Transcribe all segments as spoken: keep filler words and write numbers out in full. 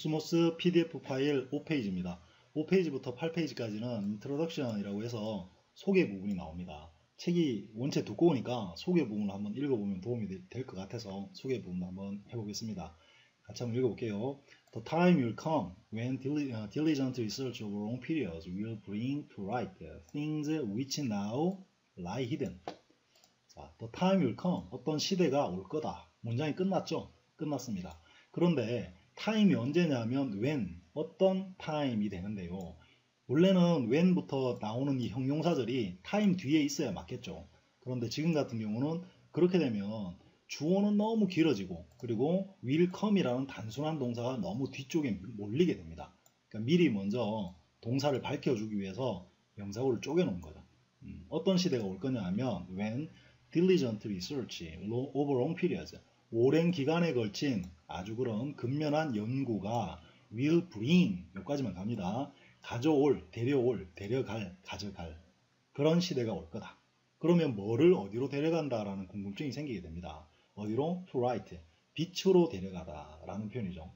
코스모스 피디에프 파일 오 페이지입니다. 오 페이지부터 팔 페이지까지는 인트로덕션이라고 해서 소개 부분이 나옵니다. 책이 원체 두꺼우니까 소개 부분을 한번 읽어보면 도움이 될 것 같아서 소개 부분 한번 해보겠습니다. 같이 한번 읽어볼게요. The time will come when diligent research over long periods will bring to light things which now lie hidden. 자, the time will come. 어떤 시대가 올 거다. 문장이 끝났죠? 끝났습니다. 그런데 time이 언제냐면 when, 어떤 time이 되는데요. 원래는 when부터 나오는 이 형용사들이 time 뒤에 있어야 맞겠죠. 그런데 지금 같은 경우는 그렇게 되면 주어는 너무 길어지고 그리고 will come이라는 단순한 동사가 너무 뒤쪽에 몰리게 됩니다. 그러니까 미리 먼저 동사를 밝혀주기 위해서 명사구를 쪼개놓은 거죠. 음, 어떤 시대가 올 거냐 하면 when diligent research over long periods, 오랜 기간에 걸친 아주 그런 근면한 연구가 will bring, 여기까지만 갑니다. 가져올, 데려올, 데려갈, 가져갈 그런 시대가 올 거다. 그러면 뭐를 어디로 데려간다라는 궁금증이 생기게 됩니다. 어디로? to right, 빛으로 데려가다 라는 표현이죠.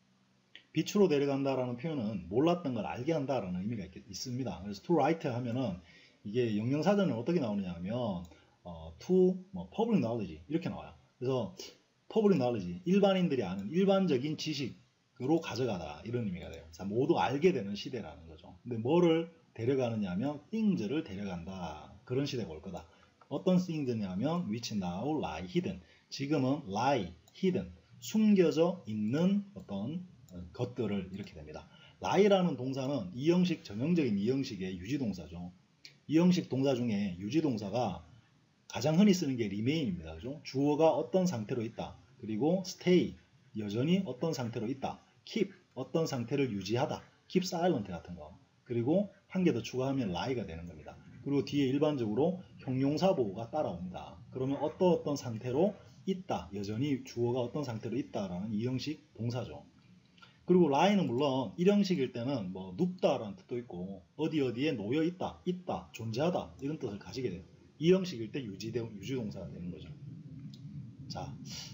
빛으로 데려간다라는 표현은 몰랐던 걸 알게 한다라는 의미가 있, 있습니다. 그래서 to right 하면은 이게 영영사전에 어떻게 나오느냐 하면 어, to 뭐, public knowledge 이렇게 나와요. 그래서 public knowledge, 일반인들이 아는 일반적인 지식으로 가져가다 이런 의미가 돼요. 자, 모두 알게 되는 시대라는 거죠. 근데 뭐를 데려가느냐 하면 things를 데려간다. 그런 시대가 올 거다. 어떤 things냐면 which now lie hidden. 지금은 lie, hidden, 숨겨져 있는 어떤 것들을 이렇게 됩니다. lie라는 동사는 이형식, 전형적인 이형식의 유지동사죠. 이형식 동사 중에 유지동사가 가장 흔히 쓰는 게 remain입니다. 그죠? 주어가 어떤 상태로 있다. 그리고 stay, 여전히 어떤 상태로 있다. keep, 어떤 상태를 유지하다. keep silent 같은 거. 그리고 한 개 더 추가하면 lie가 되는 겁니다. 그리고 뒤에 일반적으로 형용사 보호가 따라옵니다. 그러면 어떤 어떤 상태로 있다. 여전히 주어가 어떤 상태로 있다라는 이형식 동사죠. 그리고 lie는 물론 일형식일 때는 뭐 눕다라는 뜻도 있고 어디 어디에 놓여 있다, 있다, 존재하다 이런 뜻을 가지게 돼요. 이형식일 때 유지대, 유지동사가 되는 거죠. 자,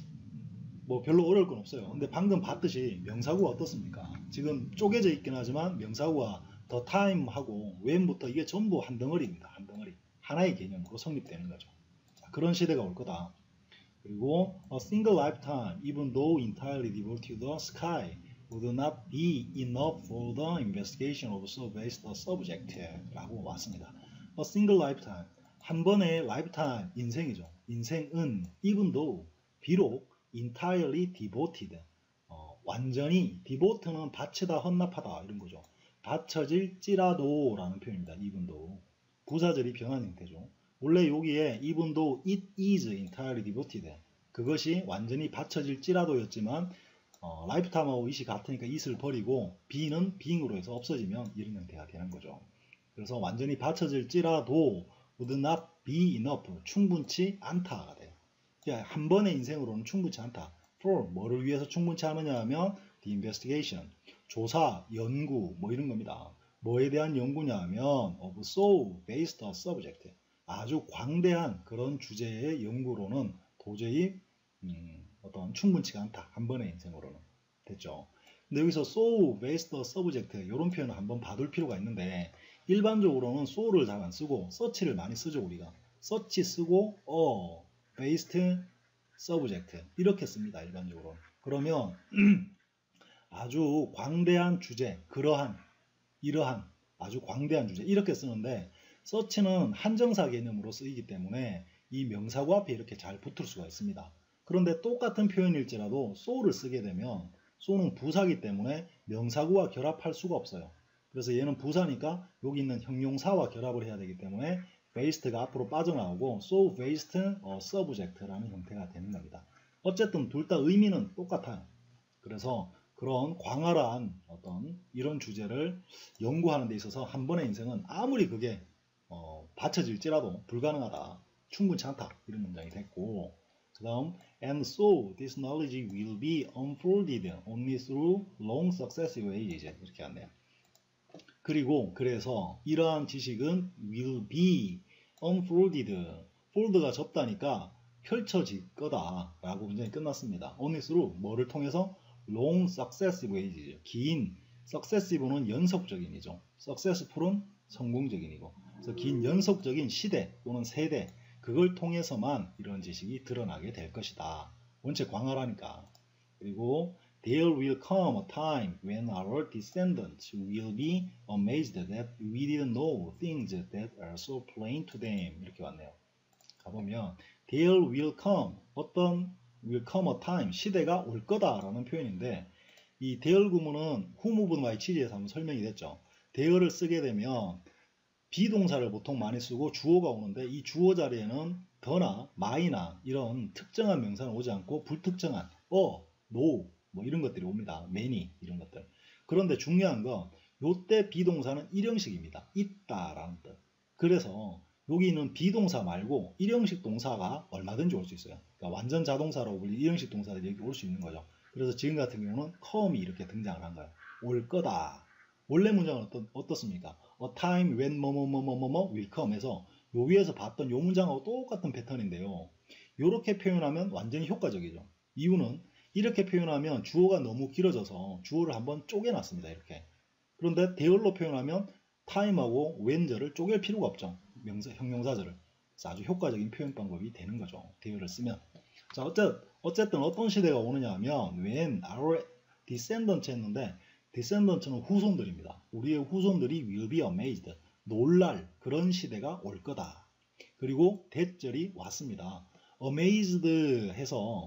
뭐 별로 어려울 건 없어요. 근데 방금 봤듯이 명사구가 어떻습니까? 지금 쪼개져 있긴 하지만 명사구가 the time하고 when부터 이게 전부 한 덩어리입니다. 한 덩어리. 하나의 개념으로 성립되는 거죠. 자, 그런 시대가 올 거다. 그리고 a single lifetime, even though entirely devoted to the sky, would not be enough for the investigation of so vast a subject 라고 왔습니다. a single lifetime, 한 번의 lifetime, 인생이죠. 인생은 even though, 비록 entirely devoted, 어, 완전히, devote는 바치다, 헌납하다 이런 거죠. 바쳐질지라도 라는 표현입니다. even though. 부사절이 변한 형태죠. 원래 여기에 even though it is entirely devoted, 그것이 완전히 바쳐질지라도 였지만 어, lifetime하고 it이 같으니까 it을 버리고 be는 being으로 해서 없어지면 이런 형태가 되는 거죠. 그래서 완전히 바쳐질지라도 would not be enough, 충분치 않다가 돼요. 그러니까 한 번의 인생으로는 충분치 않다. for, 뭐를 위해서 충분치 않으냐 하면 the investigation, 조사, 연구, 뭐 이런 겁니다. 뭐에 대한 연구냐 하면 of so vast a subject, 아주 광대한 그런 주제의 연구로는 도저히 음, 어떤 충분치가 않다. 한 번의 인생으로는. 됐죠. 근데 여기서 so vast a subject 이런 표현을 한번 봐둘 필요가 있는데 일반적으로는 so를 잘 안 쓰고 search를 많이 쓰죠. 우리가. search 쓰고 어, vast subject 이렇게 씁니다. 일반적으로. 그러면 아주 광대한 주제, 그러한, 이러한 아주 광대한 주제 이렇게 쓰는데 search는 한정사 개념으로 쓰이기 때문에 이 명사구 앞에 이렇게 잘 붙을 수가 있습니다. 그런데 똑같은 표현일지라도 so를 쓰게 되면 so는 부사기 때문에 명사구와 결합할 수가 없어요. 그래서 얘는 부사니까 여기 있는 형용사와 결합을 해야 되기 때문에 vast가 앞으로 빠져나오고 so vast a subject라는 형태가 되는 겁니다. 어쨌든 둘 다 의미는 똑같아요. 그래서 그런 광활한 어떤 이런 주제를 연구하는 데 있어서 한 번의 인생은 아무리 그게 어, 받쳐질지라도 불가능하다. 충분치 않다. 이런 문장이 됐고 그 다음 and so this knowledge will be unfolded only through long successive ages 이렇게 왔네요. 그리고 그래서 이러한 지식은 will be unfolded, fold가 접다니까 펼쳐질 거다 라고 문장이 끝났습니다. only through 뭐를 통해서? long successive age죠. 긴 successive는 연속적인이죠. successful은 성공적인이고. 그래서 긴 연속적인 시대 또는 세대 그걸 통해서만 이런 지식이 드러나게 될 것이다. 원체 광활하니까. 그리고 there will come a time when our descendants will be amazed that we didn't know things that are so plain to them. 이렇게 왔네요. 가보면 there will come 어떤 will come a time 시대가 올 거다라는 표현인데 이 there 구문은 who moved my 취지에서 한번 설명이 됐죠. there를 쓰게 되면 비동사를 보통 많이 쓰고 주어가 오는데 이 주어 자리에는 더나 my나 이런 특정한 명사는 오지 않고 불특정한 어, no 뭐 이런 것들이 옵니다. many 이런 것들. 그런데 중요한 건 요때 비동사는 일형식입니다. 있다라는 뜻. 그래서 여기 있는 비동사 말고 일형식 동사가 얼마든지 올 수 있어요. 그러니까 완전 자동사라고 불리는 일형식 동사들이 여기 올 수 있는 거죠. 그래서 지금 같은 경우는 come이 이렇게 등장을 한 거예요. 올 거다. 원래 문장은 어떻, 어떻습니까? A time when 뭐뭐뭐뭐뭐 will come 해서 요 위에서 봤던 요 문장하고 똑같은 패턴인데요. 이렇게 표현하면 완전히 효과적이죠. 이유는 이렇게 표현하면 주어가 너무 길어져서 주어를 한번 쪼개놨습니다. 이렇게. 그런데 대열로 표현하면 time하고 when절을 쪼갤 필요가 없죠. 명사, 형용사절을. 그래서 아주 효과적인 표현 방법이 되는 거죠. 대열을 쓰면. 자, 어쨌, 어쨌든 어떤 시대가 오느냐 하면 when our descendants 했는데 descendants는 후손들입니다. 우리의 후손들이 will be amazed. 놀랄 그런 시대가 올 거다. 그리고 대절이 왔습니다. amazed 해서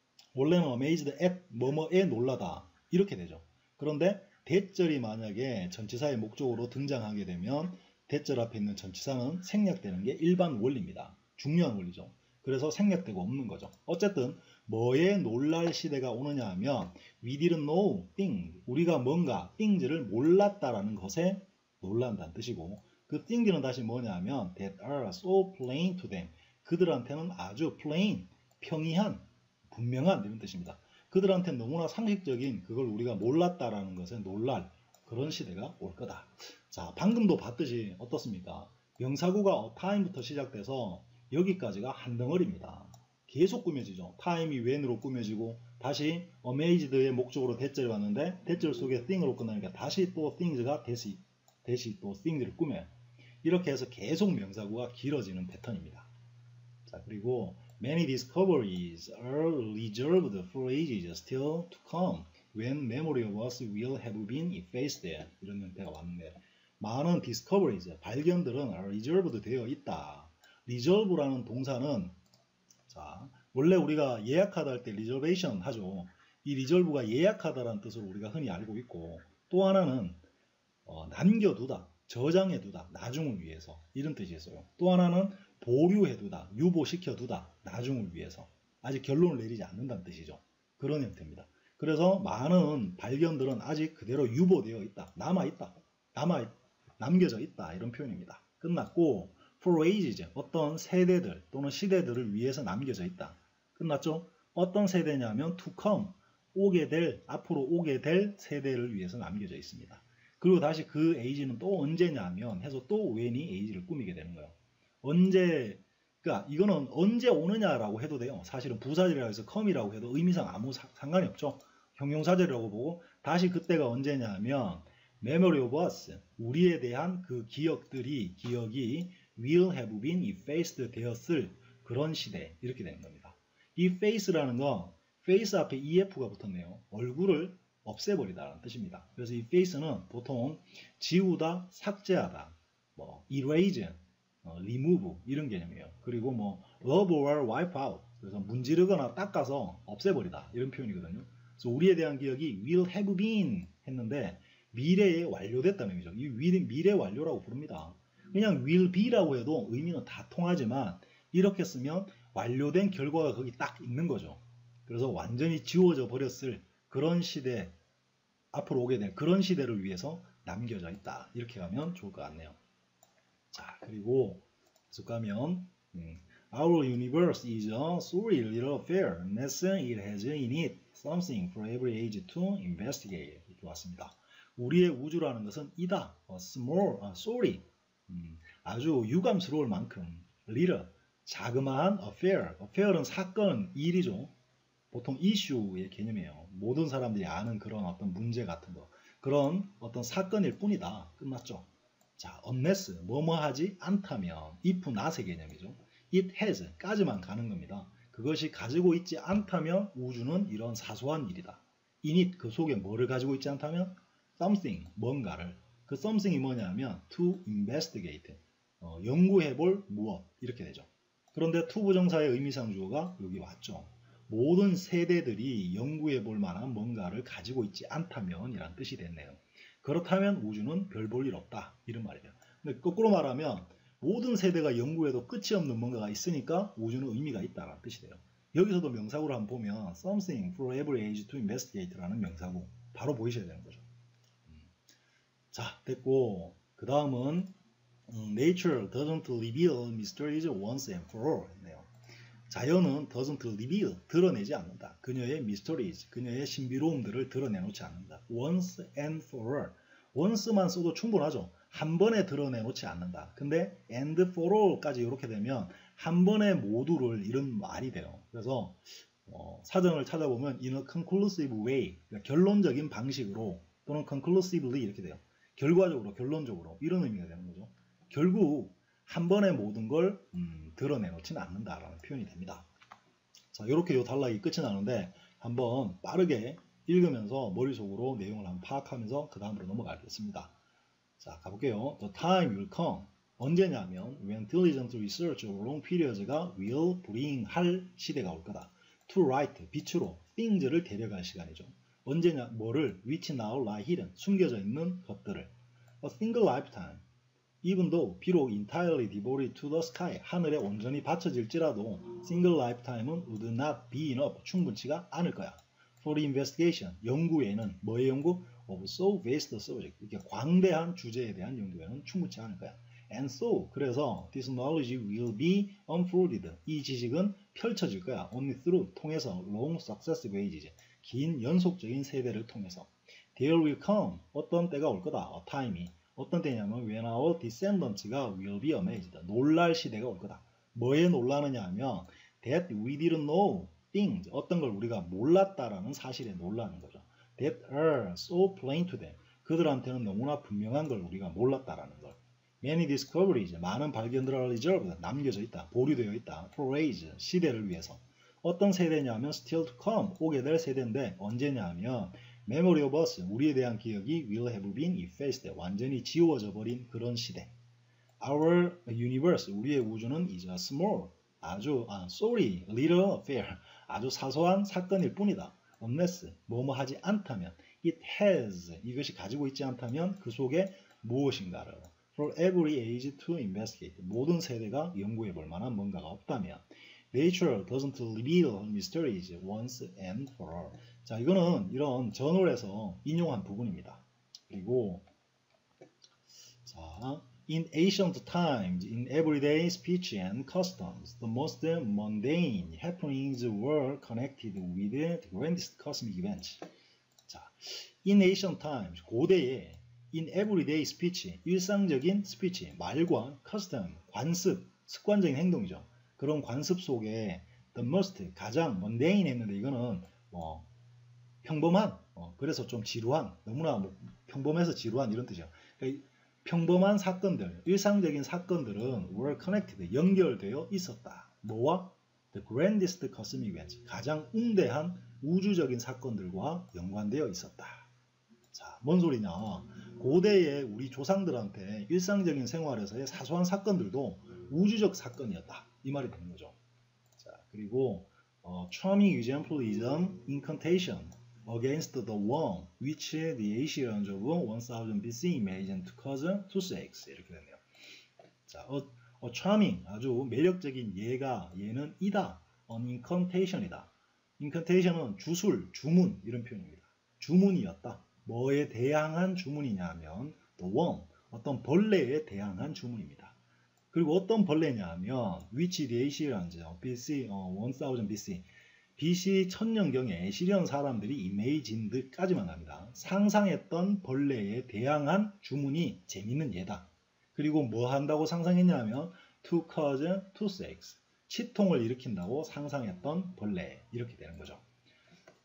원래는 amazed at 뭐뭐에 놀라다 이렇게 되죠. 그런데 대절이 만약에 전치사의 목적으로 등장하게 되면 대절 앞에 있는 전치사는 생략되는 게 일반 원리입니다. 중요한 원리죠. 그래서 생략되고 없는 거죠. 어쨌든 뭐에 놀랄 시대가 오느냐 하면 we didn't know thing 우리가 뭔가 things를 몰랐다라는 것에 놀란다는 뜻이고 그 thing는 다시 뭐냐 하면 that are so plain to them 그들한테는 아주 plain 평이한 분명한 이런 뜻입니다. 그들한테는 너무나 상식적인 그걸 우리가 몰랐다라는 것에 놀랄 그런 시대가 올 거다. 자, 방금도 봤듯이 어떻습니까? 명사구가 a time부터 시작돼서 여기까지가 한 덩어리입니다. 계속 꾸며지죠. time이 when으로 꾸며지고 다시 amazed의 목적으로 대절이 왔는데 대절 속에 thing으로 끝나니까 다시 또 things가 다시, 다시 또 things를 꾸며요. 이렇게 해서 계속 명사구가 길어지는 패턴입니다. 자, 그리고 many discoveries are reserved for ages still to come when memory of us will have been effaced 이런 형태가 왔는데 많은 discoveries, 발견들은 are reserved 되어 있다. reserve라는 동사는 자 원래 우리가 예약하다 할 때 reservation 하죠. 이 reserve가 예약하다라는 뜻으로 우리가 흔히 알고 있고 또 하나는 어, 남겨두다, 저장해두다, 나중을 위해서 이런 뜻이 있어요. 또 하나는 보류해두다, 유보시켜두다, 나중을 위해서 아직 결론을 내리지 않는다는 뜻이죠. 그런 형태입니다. 그래서 많은 발견들은 아직 그대로 유보되어 있다, 남아있다, 남아 남겨져 있다 이런 표현입니다. 끝났고 for ages 어떤 세대들 또는 시대들을 위해서 남겨져 있다. 끝났죠? 어떤 세대냐면 to come 오게 될 앞으로 오게 될 세대를 위해서 남겨져 있습니다. 그리고 다시 그 age는 또 언제냐면 해서 또 when이 age를 꾸미게 되는 거예요. 언제 그러니까 이거는 언제 오느냐라고 해도 돼요. 사실은 부사절이라고 해서 come이라고 해도 의미상 아무 사, 상관이 없죠. 형용사절이라고 보고 다시 그때가 언제냐면 memory of us 우리에 대한 그 기억들이 기억이 will have been effaced 되었을 그런 시대 이렇게 되는 겁니다. 이 efface라는 건 face 앞에 ef가 붙었네요. 얼굴을 없애버리다라는 뜻입니다. 그래서 이 efface는 보통 지우다, 삭제하다, 뭐 erase, 어, remove 이런 개념이에요. 그리고 뭐 rub or wipe out 그래서 문지르거나 닦아서 없애버리다 이런 표현이거든요. 그래서 우리에 대한 기억이 will have been 했는데 미래에 완료됐다는 의미죠. 이 미래 완료라고 부릅니다. 그냥 will be라고 해도 의미는 다 통하지만 이렇게 쓰면 완료된 결과가 거기 딱 있는 거죠. 그래서 완전히 지워져 버렸을 그런 시대 앞으로 오게 될 그런 시대를 위해서 남겨져 있다. 이렇게 가면 좋을 것 같네요. 자 그리고 계속 가면 음, Our universe is a sorry little affair unless it has in it something for every age to investigate. 이렇게 왔습니다. 우리의 우주라는 것은 이다. A small, a sorry. 음, 아주 유감스러울 만큼 little, 자그마한 affair. affair은 사건, 일이죠. 보통 이슈의 개념이에요. 모든 사람들이 아는 그런 어떤 문제 같은 거, 그런 어떤 사건일 뿐이다. 끝났죠. 자, unless 뭐뭐 하지 않다면 if not의 개념이죠. it has 까지만 가는 겁니다. 그것이 가지고 있지 않다면 우주는 이런 사소한 일이다. in it 그 속에 뭐를 가지고 있지 않다면 something 뭔가를, 그 something이 뭐냐면 to investigate 어, 연구해볼 무엇 이렇게 되죠. 그런데 to 부정사의 의미상 주어가 여기 왔죠. 모든 세대들이 연구해볼 만한 뭔가를 가지고 있지 않다면 이란 뜻이 됐네요. 그렇다면 우주는 별 볼 일 없다 이런 말이에요. 근데 거꾸로 말하면 모든 세대가 연구해도 끝이 없는 뭔가가 있으니까 우주는 의미가 있다라는 뜻이 돼요. 여기서도 명사구를 한번 보면 something for every age to investigate라는 명사구 바로 보이셔야 되는 거죠. 자, 됐고 그 다음은 음, Nature doesn't reveal mysteries once and for all 했네요. 자연은 doesn't reveal 드러내지 않는다. 그녀의 mysteries 그녀의 신비로움들을 드러내놓지 않는다. once and for all once만 써도 충분하죠. 한 번에 드러내놓지 않는다. 근데 and for all까지 이렇게 되면 한 번에 모두를 이런 말이 돼요. 그래서 어, 사전을 찾아보면 in a conclusive way 그러니까 결론적인 방식으로 또는 conclusively 이렇게 돼요. 결과적으로 결론적으로 이런 의미가 되는 거죠. 결국 한 번에 모든 걸 음, 드러내놓지는 않는다라는 표현이 됩니다. 자, 이렇게 요 단락이 끝이 나는데 한번 빠르게 읽으면서 머릿속으로 내용을 한번 파악하면서 그 다음으로 넘어가겠습니다. 자, 가볼게요. The time will come. 언제냐면 when diligent research over long periods가 will bring 할 시대가 올 거다. To write, 빛으로 things를 데려갈 시간이죠. 언제냐, 뭐를 which now lie hidden, 숨겨져 있는 것들을. A single lifetime. Even though 비록 entirely devoted to the sky 하늘에 온전히 바쳐질지라도 single lifetime은 would not be enough 충분치가 않을 거야. For investigation 연구에는 뭐의 연구? Of so vast subject 이렇게 광대한 주제에 대한 연구에는 충분치 않을 거야. And so 그래서 this knowledge will be unfolded 이 지식은 펼쳐질 거야. Only through 통해서 long successive ages 긴 연속적인 세대를 통해서. There will come 어떤 때가 올 거다. A time이 어떤 때냐면 when our descendants가 will be amazed. 놀랄 시대가 올 거다. 뭐에 놀라느냐 하면 that we didn't know things. 어떤 걸 우리가 몰랐다라는 사실에 놀라는 거죠. That are so plain to them. 그들한테는 너무나 분명한 걸 우리가 몰랐다라는 걸. Many discoveries. 많은 발견들을 reserved. 남겨져 있다. 보류되어 있다. For age. 시대를 위해서. 어떤 세대냐면 still to come. 오게 될 세대인데 언제냐 하면 Memory of us, 우리에 대한 기억이 will have been effaced, 완전히 지워져 버린 그런 시대. Our universe, 우리의 우주는 is a small, 아주, 아, sorry, little affair, 아주 사소한 사건일 뿐이다. Unless, 뭐뭐 하지 않다면, it has, 이것이 가지고 있지 않다면 그 속에 무엇인가를. For every age to investigate, 모든 세대가 연구해 볼 만한 뭔가가 없다면. Nature doesn't reveal mysteries once and for all. 자, 이거는 이런 저널에서 인용한 부분입니다. 그리고 자, in ancient times, in everyday speech and customs, the most mundane happenings were connected with the grandest cosmic events. 자, in ancient times, 고대에 in everyday speech, 일상적인 speech, 말과 custom, 관습, 습관적인 행동이죠. 그런 관습 속에 the most, 가장 mundane 했는데 이거는 뭐 평범한, 어, 그래서 좀 지루한, 너무나 뭐 평범해서 지루한 이런 뜻이에요. 그러니까 평범한 사건들, 일상적인 사건들은 were connected, 연결되어 있었다. 뭐와? The grandest cosmic events, 가장 웅대한 우주적인 사건들과 연관되어 있었다. 자, 뭔 소리냐? 고대의 우리 조상들한테 일상적인 생활에서의 사소한 사건들도 우주적 사건이었다. 이 말이 되는 거죠. 자, 그리고 어, charming exemplism incantation against the one which the Asians of one thousand B C imagined to cause toothaches 이렇게 되네요. 자, 어, 어, charming 아주 매력적인 예가 얘는 이다. an incantation이다. incantation은 주술, 주문 이런 표현입니다. 주문이었다. 뭐에 대항한 주문이냐면 the one 어떤 벌레에 대항한 주문입니다. 그리고 어떤 벌레냐 하면 which the Asians B C 어, ten B C 비씨 천년경에 에시리언 사람들이 imagined까지만 갑니다. 상상했던 벌레에 대항한 주문이 재밌는 예다. 그리고 뭐 한다고 상상했냐면 to cause toothaches 치통을 일으킨다고 상상했던 벌레 이렇게 되는 거죠.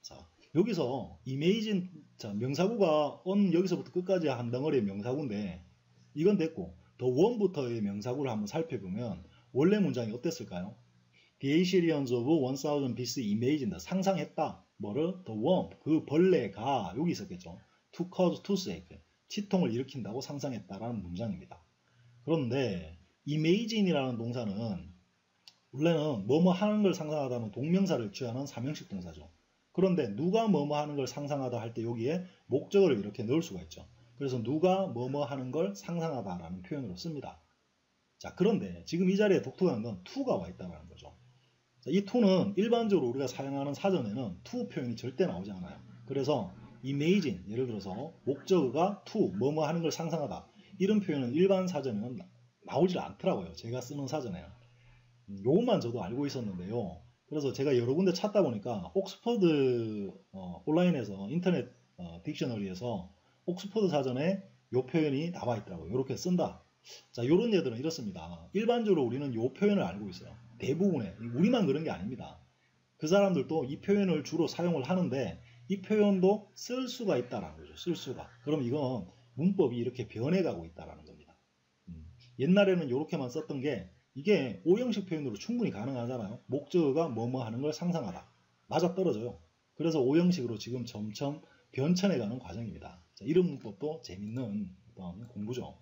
자, 여기서 imagine, 자, 명사구가 on 여기서부터 끝까지 한 덩어리의 명사구인데 이건 됐고 the one부터의 명사구를 한번 살펴보면 원래 문장이 어땠을까요? The Assyrians of one thousand 비씨 imagined, 상상했다. 뭐를? The one, 그 벌레가 여기 있었겠죠. To cause toothache, 치통을 일으킨다고 상상했다라는 문장입니다. 그런데 imagine이라는 동사는 원래는 뭐뭐 하는 걸 상상하다는 동명사를 취하는 삼형식 동사죠. 그런데 누가 뭐뭐 하는 걸 상상하다 할 때 여기에 목적어를 이렇게 넣을 수가 있죠. 그래서 누가 뭐뭐 하는 걸 상상하다라는 표현으로 씁니다. 자, 그런데 지금 이 자리에 독특한 건 to가 와 있다는 거죠. 자, 이 to는 일반적으로 우리가 사용하는 사전에는 to 표현이 절대 나오지 않아요. 그래서 imagine, 예를 들어서 목적어가 to, 뭐뭐 하는 걸 상상하다, 이런 표현은 일반 사전에는 나오질 않더라고요. 제가 쓰는 사전에는. 요것만 저도 알고 있었는데요. 그래서 제가 여러 군데 찾다 보니까 옥스퍼드 어, 온라인에서 인터넷 어, 딕셔너리에서 옥스퍼드 사전에 요 표현이 나와 있더라고요. 이렇게 쓴다. 자, 요런 예들은 이렇습니다. 일반적으로 우리는 요 표현을 알고 있어요. 대부분의, 우리만 그런 게 아닙니다. 그 사람들도 이 표현을 주로 사용을 하는데 이 표현도 쓸 수가 있다라는 거죠. 쓸 수가. 그럼 이건 문법이 이렇게 변해가고 있다라는 겁니다. 음, 옛날에는 이렇게만 썼던 게 이게 오형식 표현으로 충분히 가능하잖아요. 목적어가 뭐뭐 하는 걸 상상하다. 맞아떨어져요. 그래서 오형식으로 지금 점점 변천해가는 과정입니다. 자, 이런 문법도 재밌는 어떤 공부죠.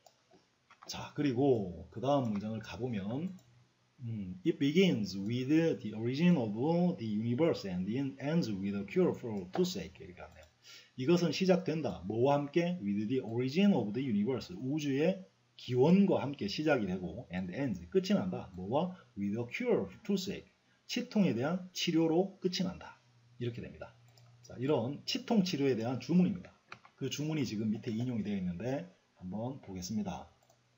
자, 그리고 그 다음 문장을 가보면 음, It begins with the origin of the universe and ends with a cure for toothache. 이렇게 하네요. 이것은 시작된다. 뭐와 함께? With the origin of the universe. 우주의 기원과 함께 시작이 되고 and ends, 끝이 난다. 뭐와? With a cure for toothache. 치통에 대한 치료로 끝이 난다. 이렇게 됩니다. 자, 이런 치통 치료에 대한 주문입니다. 그 주문이 지금 밑에 인용이 되어 있는데 한번 보겠습니다.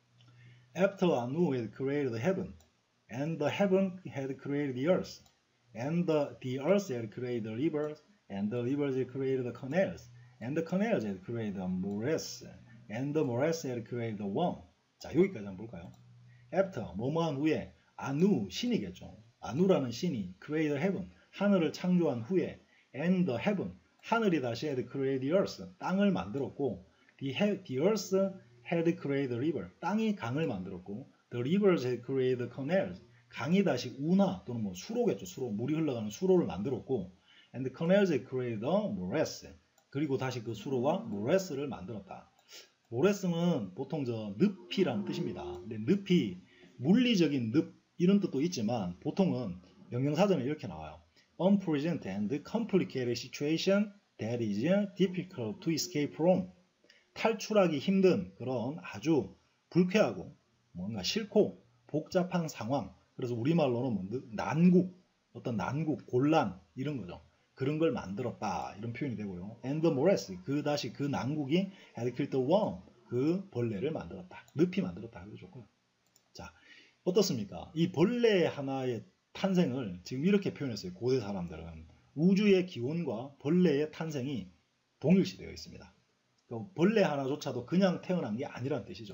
After Anu had created heaven, and the heaven had created the earth, and the, the earth had created the rivers, and the rivers had created the canals, and the canals had created the morass, and the morass had created the worm. 자, 여기까지 한번 볼까요? After, 뭐뭐한 후에, 아누, 신이겠죠. 아누라는 신이 created heaven, 하늘을 창조한 후에, and the heaven, 하늘이 다시 had created the earth, 땅을 만들었고, the, the earth had created the river, 땅이 강을 만들었고, the rivers had created the canals, 강이 다시 운하 또는 뭐 수로겠죠. 수로, 물이 흘러가는 수로를 만들었고, and the canals had created the morass, 그리고 다시 그 수로와 morass를 만들었다. 모래스는 보통 저 늪이라는 뜻입니다. 근데 늪이 물리적인 늪 이런 뜻도 있지만 보통은 명령사전에 이렇게 나와요. Unpleasant and complicated situation that is difficult to escape from. 탈출하기 힘든 그런 아주 불쾌하고 뭔가 싫고 복잡한 상황. 그래서 우리말로는 뭐 난국, 어떤 난국, 곤란 이런 거죠. 그런 걸 만들었다 이런 표현이 되고요. And the morass, 그 다시 그 난국이 had killed the worm, 그 벌레를 만들었다. 늪이 만들었다. 그거 좋고요. 자, 어떻습니까? 이 벌레 하나의 탄생을 지금 이렇게 표현했어요. 고대 사람들은 우주의 기원과 벌레의 탄생이 동일시되어 있습니다. 벌레 하나조차도 그냥 태어난 게 아니란 뜻이죠.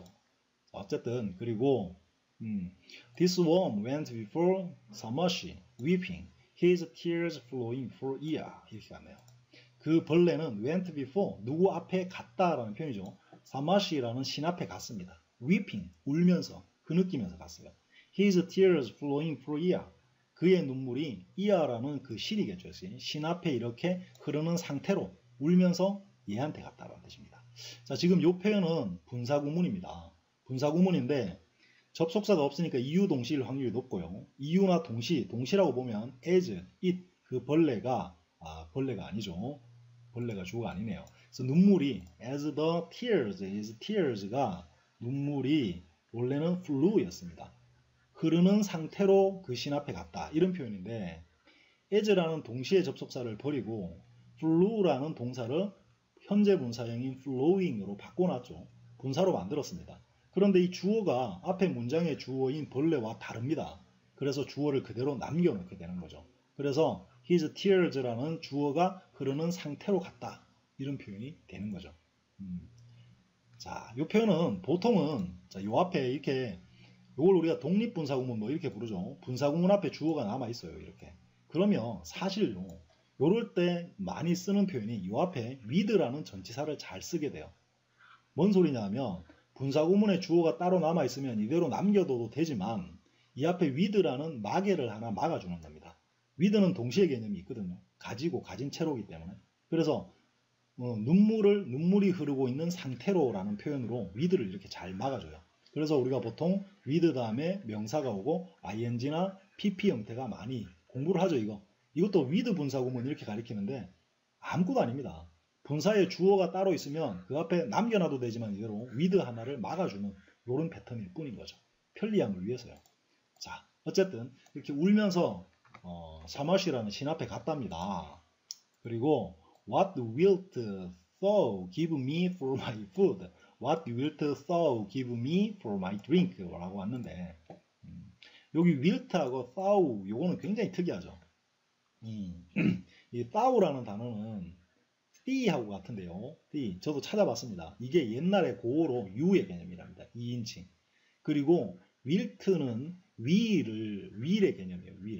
어쨌든 그리고 음, This worm went before Samashi, weeping, his tears flowing for ear. 이렇게 갔네요. 그 벌레는 went before, 누구 앞에 갔다라는 표현이죠. 사마시라는 신 앞에 갔습니다. weeping, 울면서, 흐느끼면서 갔어요. His tears flowing for ear. 그의 눈물이 ear라는 그 신이겠죠. 신 앞에 이렇게 흐르는 상태로 울면서 얘한테 갔다라는 뜻입니다. 자, 지금 이 표현은 분사구문입니다. 분사구문인데 접속사가 없으니까 이유 동시일 확률이 높고요. 이유나 동시, 동시라고 보면 as, it, 그 벌레가, 아, 벌레가 아니죠. 벌레가 주어가 아니네요. 그래서 눈물이 as the tears, as tears가 눈물이 원래는 flow였습니다. 흐르는 상태로 그 신 앞에 갔다. 이런 표현인데 as라는 동시의 접속사를 버리고 flow라는 동사를 현재 분사형인 flowing으로 바꿔놨죠. 분사로 만들었습니다. 그런데 이 주어가 앞에 문장의 주어인 벌레와 다릅니다. 그래서 주어를 그대로 남겨놓게 되는 거죠. 그래서 his tears라는 주어가 흐르는 상태로 갔다. 이런 표현이 되는 거죠. 음. 자, 이 표현은 보통은 자, 요 앞에 이렇게 이걸 우리가 독립분사구문 뭐 이렇게 부르죠. 분사구문 앞에 주어가 남아 있어요. 이렇게. 그러면 사실요. 요럴 때 많이 쓰는 표현이 요 앞에 with라는 전치사를 잘 쓰게 돼요. 뭔 소리냐면 분사구문의 주어가 따로 남아있으면 이대로 남겨둬도 되지만 이 앞에 with라는 마개를 하나 막아주는 겁니다. with는 동시에 개념이 있거든요. 가지고 가진 채로기 때문에. 그래서 어, 눈물을 눈물이 흐르고 있는 상태로라는 표현으로 with를 이렇게 잘 막아줘요. 그래서 우리가 보통 with 다음에 명사가 오고 ing나 pp 형태가 많이 공부를 하죠. 이거. 이것도 with 분사구문 이렇게 가리키는데 아무것도 아닙니다. 분사의 주어가 따로 있으면 그 앞에 남겨놔도 되지만 이대로 with 하나를 막아주는 이런 패턴일 뿐인 거죠. 편리함을 위해서요. 자, 어쨌든 이렇게 울면서 어, 사마시라는 신 앞에 갔답니다. 그리고 What wilt thou give me for my food? What wilt thou give me for my drink? 라고 왔는데 음, 여기 wilt하고 thou 요거는 굉장히 특이하죠. 음, 이 thou라는 단어는 the하고 같은데요. the 저도 찾아봤습니다. 이게 옛날에 고어로 you의 개념이랍니다. 이인칭. 그리고 wilt는 will을 will의 개념이에요. will.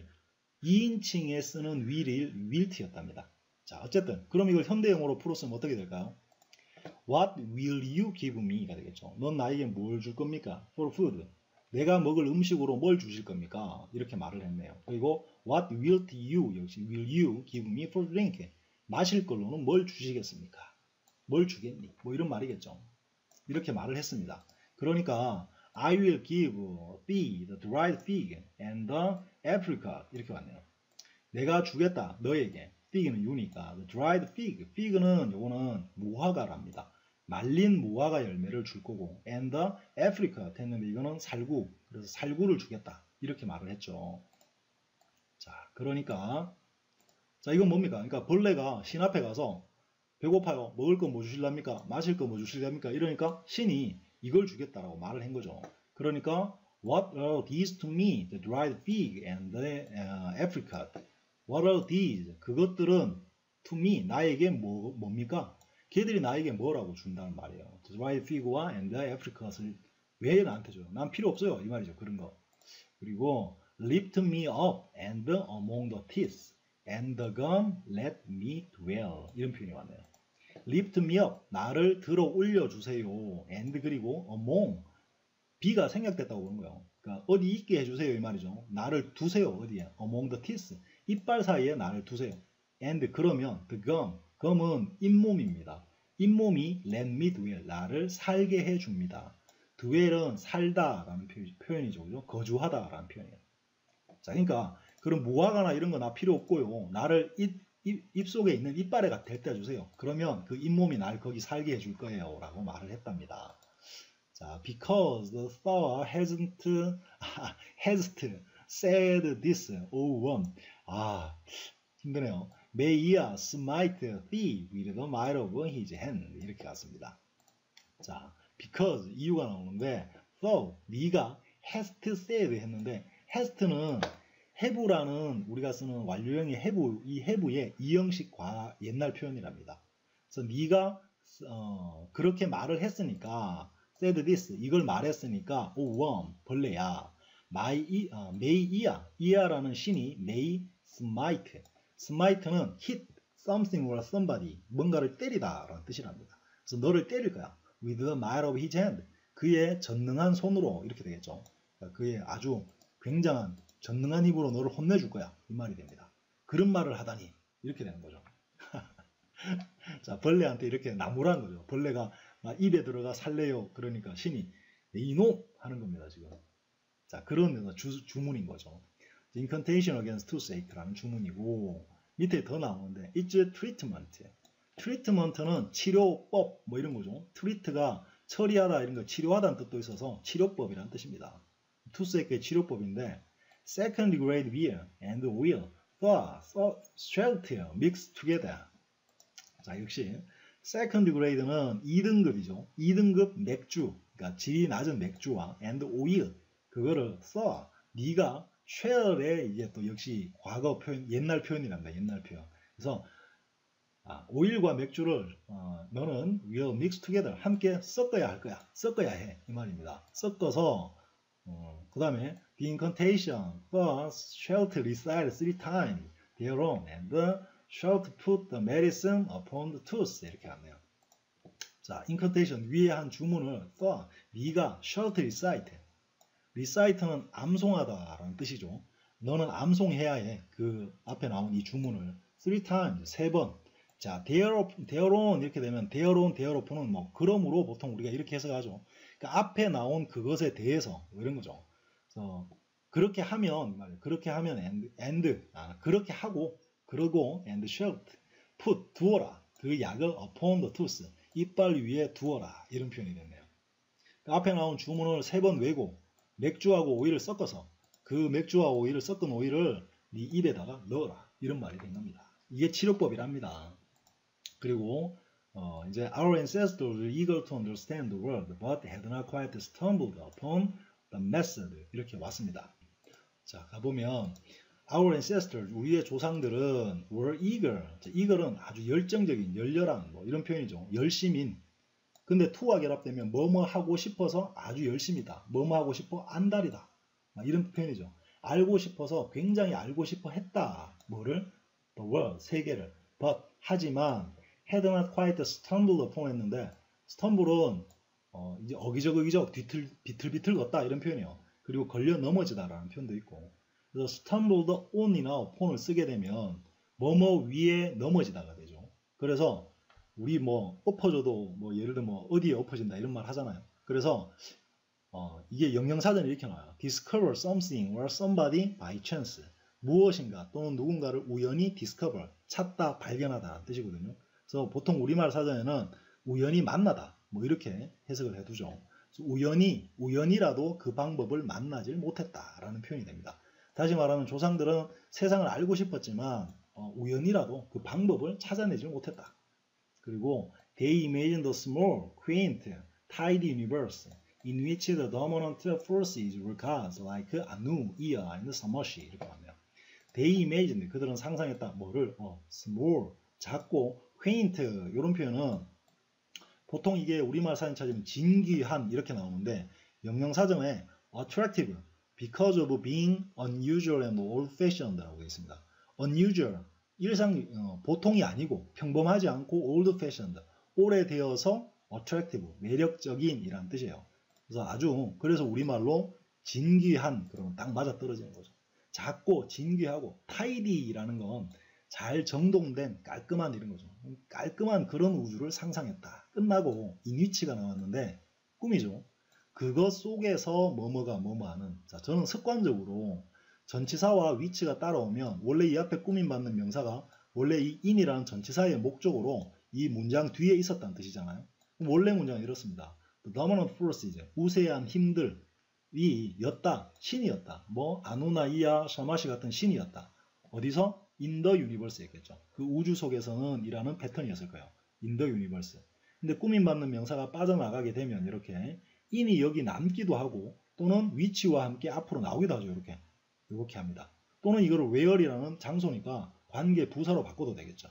이인칭에 쓰는 will이 wilt였답니다. 자, 어쨌든 그럼 이걸 현대영어로 풀었으면 어떻게 될까요? What will you give me? 가 되겠죠. 넌 나에게 뭘 줄 겁니까? For food. 내가 먹을 음식으로 뭘 주실 겁니까? 이렇게 말을 했네요. 그리고 What will you? 역시 will you give me for drink? 마실 걸로는 뭘 주시겠습니까? 뭘 주겠니? 뭐 이런 말이겠죠. 이렇게 말을 했습니다. 그러니까 I will give thee the dried fig and the apricot. 이렇게 왔네요. 내가 주겠다. 너에게. fig는 유니까. The dried fig. fig는 요거는 무화과랍니다. 말린 무화과 열매를 줄 거고 and the apricot 했는데 이거는 살구. 그래서 살구를 주겠다. 이렇게 말을 했죠. 자, 그러니까 자, 이건 뭡니까? 그러니까 벌레가 신 앞에 가서 배고파요. 먹을 거 뭐 주실랍니까? 마실 거 뭐 주실랍니까? 이러니까 신이 이걸 주겠다라고 말을 한 거죠. 그러니까 What are these to me? The dried fig and the uh, apricot. What are these? 그것들은 to me, 나에게 뭐, 뭡니까? 걔들이 나에게 뭐라고 준다는 말이에요. The dried fig와 and the apricot을 왜 나한테 줘요? 난 필요 없어요. 이 말이죠. 그런 거. 그리고 lift me up and among the teeth and the gum let me dwell. 이런 표현이 왔네요. lift me up, 나를 들어 올려주세요. and 그리고 among, B가 생략됐다고 보는 거예요. 그러니까 어디 있게 해주세요 이 말이죠. 나를 두세요. 어디에? among the teeth, 이빨 사이에 나를 두세요. and 그러면 the gum, gum은 잇몸입니다. 잇몸이 let me dwell, 나를 살게 해줍니다. dwell은 살다라는 표현이죠. 그죠? 거주하다라는 표현이에요. 자, 그러니까 그런 무화과나 이런 거 나 필요 없고요. 나를 입, 입, 입속에 있는 이빨에 데려다 주세요. 그러면 그 잇몸이 날 거기 살게 해줄 거예요. 라고 말을 했답니다. 자, because the Thor hasn't, 아, hasn't said this, oh, one. 아, 힘드네요. May he smite thee with the might of his hand. 이렇게 갔습니다. 자, because, 이유가 나오는데, Thor, 네가 hast said 했는데, hast는 have라는 우리가 쓰는 완료형의 have, 이 have의 이형식 과 옛날 표현이랍니다. 그래서 네가 어, 그렇게 말을 했으니까 said this, 이걸 말했으니까 oh worm, 벌레야. my, 어, may 이야, 이야라는 신이 may smite, smite는 hit something or somebody, 뭔가를 때리다 라는 뜻이랍니다. 그래서 너를 때릴 거야. with the might of his hand, 그의 전능한 손으로, 이렇게 되겠죠. 그러니까 그의 아주 굉장한 전능한 힘으로 너를 혼내줄 거야. 이 말이 됩니다. 그런 말을 하다니 이렇게 되는 거죠. 자, 벌레한테 이렇게 나무란 거죠. 벌레가 입에 들어가 살래요. 그러니까 신이 이놈 하는 겁니다. 지금. 자, 그런 주, 주문인 거죠. incantation against toothache라는 주문이고 밑에 더 나오는데 it's a treatment. treatment는 치료법 뭐 이런 거죠. treat가 처리하다 이런 거 치료하다는 뜻도 있어서 치료법이라는 뜻입니다. toothache의 치료법인데 second grade beer and oil, thaw, shelter mixed together. 자, 역시 second grade는 이 등급이죠. 이 등급 맥주, 그러니까 질이 낮은 맥주와 and oil, 그거를 thaw, 네가 쉘의 이제 또 역시 과거 표현, 옛날 표현이랍니다. 옛날 표현. 그래서 아, 오일과 맥주를 어, 너는 will mix together, 함께 섞어야 할 거야. 섞어야 해. 이 말입니다. 섞어서 어, 그 다음에 the incantation, first, shelter, recite three times, thereon, and shall put the medicine upon the tooth 이렇게 갔네요. 자, incantation 위에 한 주문을 thou, 네가 shall recite. recite는 암송하다라는 뜻이죠. 너는 암송해야 해. 그 앞에 나온 이 주문을 three times, 세 번. 자, there, there on 이렇게 되면 there on, there upon은 뭐 그러므로 보통 우리가 이렇게 해석하죠. 그러니까 앞에 나온 그것에 대해서 뭐 이런 거죠. 그래서 그렇게 하면 그렇게 하면 and, and 아, 그렇게 하고 그러고 and shall put 두어라. 그 약을 upon the tooth 이빨 위에 두어라. 이런 표현이 됐네요. 그러니까 앞에 나온 주문을 세 번 외고 맥주하고 오이를 섞어서 그 맥주와 오이를 섞은 오이를 네 입에다가 넣어라. 이런 말이 된 겁니다. 이게 치료법이랍니다. 그리고 어, 이제 our ancestors were eager to understand the world, but had not quite stumbled upon the method. 이렇게 왔습니다. 자, 가보면 our ancestors, 우리의 조상들은 were eager. 자, eager은 아주 열정적인, 열렬한 뭐 이런 표현이죠. 열심인. 근데 to와 결합되면 뭐뭐 하고 싶어서 아주 열심이다. 뭐뭐 하고 싶어 안달이다. 이런 표현이죠. 알고 싶어서 굉장히 알고 싶어 했다. 뭐를? The world, 세계를. But, 하지만 had not quite stumbled upon 했는데 stumble은 어, 이제 어기저기적 뒤틀, 비틀비틀 걷다 이런 표현이에요. 그리고 걸려 넘어지다라는 표현도 있고. 그래서 stumbled on이나 upon을 쓰게 되면 뭐뭐 위에 넘어지다가 되죠. 그래서 우리 뭐 엎어져도 뭐 예를 들면 뭐 어디에 엎어진다 이런 말 하잖아요. 그래서 어, 이게 영영사전에 이렇게 나와요. discover something or somebody by chance. 무엇인가 또는 누군가를 우연히 discover, 찾다, 발견하다라는 뜻이거든요. 그래서 보통 우리말 사전에는 우연히 만나다 뭐 이렇게 해석을 해두죠. 우연히, 우연이라도 그 방법을 만나질 못했다라는 표현이 됩니다. 다시 말하면 조상들은 세상을 알고 싶었지만 어, 우연이라도 그 방법을 찾아내질 못했다. 그리고 they imagined a small, quaint, tidy universe in which the dominant forces were gods like Anu, Ea, and Samashi 이렇게 나와요. They imagined, 그들은 상상했다. 뭐를? 어, small, 작고, quaint 이런 표현은 보통 이게 우리말 사전 찾으면 진귀한 이렇게 나오는데 영영사전에 attractive, because of being unusual and old-fashioned라고 있습니다. unusual, 일상, 어, 보통이 아니고 평범하지 않고 old-fashioned, 오래되어서 attractive, 매력적인 이라는 뜻이에요. 그래서 아주 그래서 우리말로 진귀한 그러면 딱 맞아떨어지는 거죠. 작고 진귀하고 tidy라는 건 잘 정돈된 깔끔한 이런 거죠. 깔끔한 그런 우주를 상상했다. 끝나고 인위치가 나왔는데 꿈이죠. 그것 속에서 뭐뭐가 뭐뭐하는. 자, 저는 습관적으로 전치사와 위치가 따라오면 원래 이 앞에 꾸밈받는 명사가 원래 이 in이라는 전치사의 목적으로 이 문장 뒤에 있었다는 뜻이잖아요. 원래 문장은 이렇습니다. The dominant forces, 우세한 힘들이 였다, 신이었다. 뭐 아누나 이야 샤마시 같은 신이었다. 어디서? In the universe였겠죠. 그 우주 속에서는 이라는 패턴이었을 거예요. In the universe. 근데 꾸밈받는 명사가 빠져나가게 되면 이렇게 in이 여기 남기도 하고 또는 위치와 함께 앞으로 나오기도 하죠. 이렇게. 이렇게 합니다. 또는 이거를 where이라는 장소니까 관계 부사로 바꿔도 되겠죠.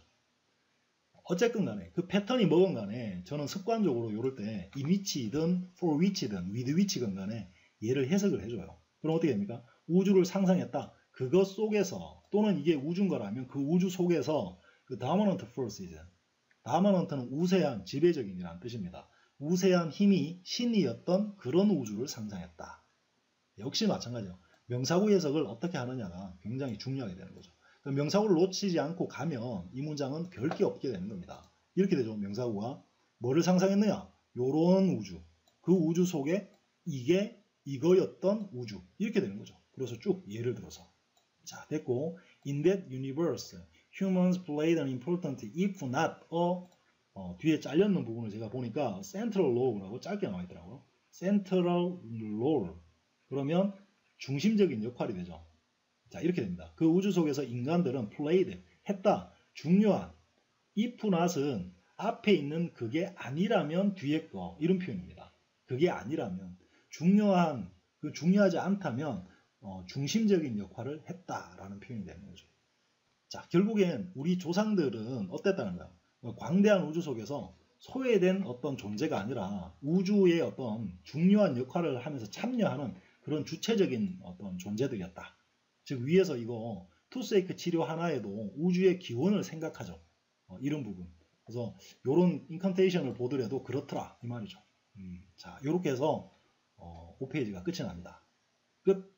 어쨌든 간에 그 패턴이 뭐건 간에 저는 습관적으로 이럴 때 in which이든 for which이든 with which건 간에 얘를 해석을 해줘요. 그럼 어떻게 됩니까? 우주를 상상했다. 그것 속에서 또는 이게 우주인 거라면 그 우주 속에서 그 dominant forces, dominant는 우세한 지배적인이라는 뜻입니다. 우세한 힘이 신이었던 그런 우주를 상상했다. 역시 마찬가지예요. 명사구 해석을 어떻게 하느냐가 굉장히 중요하게 되는 거죠. 명사구를 놓치지 않고 가면 이 문장은 별 게 없게 되는 겁니다. 이렇게 되죠. 명사구가 뭐를 상상했느냐? 요런 우주. 그 우주 속에 이게 이거였던 우주. 이렇게 되는 거죠. 그래서 쭉 예를 들어서. 자, 됐고. In that universe, humans played an important, if not a, 어, 뒤에 잘렸는 부분을 제가 보니까 central role라고 짧게 나와 있더라고요. central role. 그러면 중심적인 역할이 되죠. 자, 이렇게 됩니다. 그 우주 속에서 인간들은 played, 했다, 중요한, if not은 앞에 있는 그게 아니라면 뒤에 거, 이런 표현입니다. 그게 아니라면, 중요한, 그 중요하지 않다면 어, 중심적인 역할을 했다라는 표현이 되는 거죠. 자, 결국엔 우리 조상들은 어땠다는 거야? 광대한 우주 속에서 소외된 어떤 존재가 아니라 우주의 어떤 중요한 역할을 하면서 참여하는 그런 주체적인 어떤 존재들이었다. 즉 위에서 이거 투스에이크 치료 하나에도 우주의 기원을 생각하죠. 어, 이런 부분. 그래서 요런 인컨테이션을 보더라도 그렇더라 이 말이죠. 음, 자, 요렇게 해서 어, 오 페이지가 끝이 납니다. 끝.